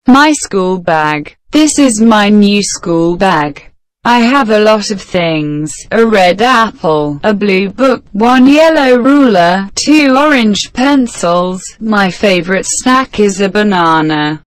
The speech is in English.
My school bag. This is my new school bag. I have a lot of things: a red apple, a blue book, one yellow ruler, two orange pencils. My favorite snack is a banana.